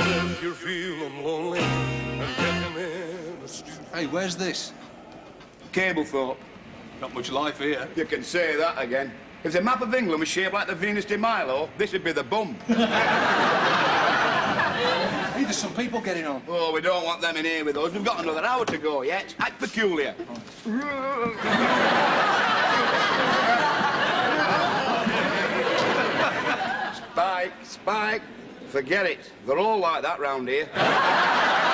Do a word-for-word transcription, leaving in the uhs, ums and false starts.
If you're feeling lonely and getting in a stew. Hey, where's this? Cablethorpe. Not much life here. You can say that again. If the map of England was shaped like the Venus de Milo, this would be the bum. Hey, there's some people getting on. Oh, we don't want them in here with us. We've got another hour to go yet. Act peculiar. Spike, Spike. Forget it. They're all like that round here.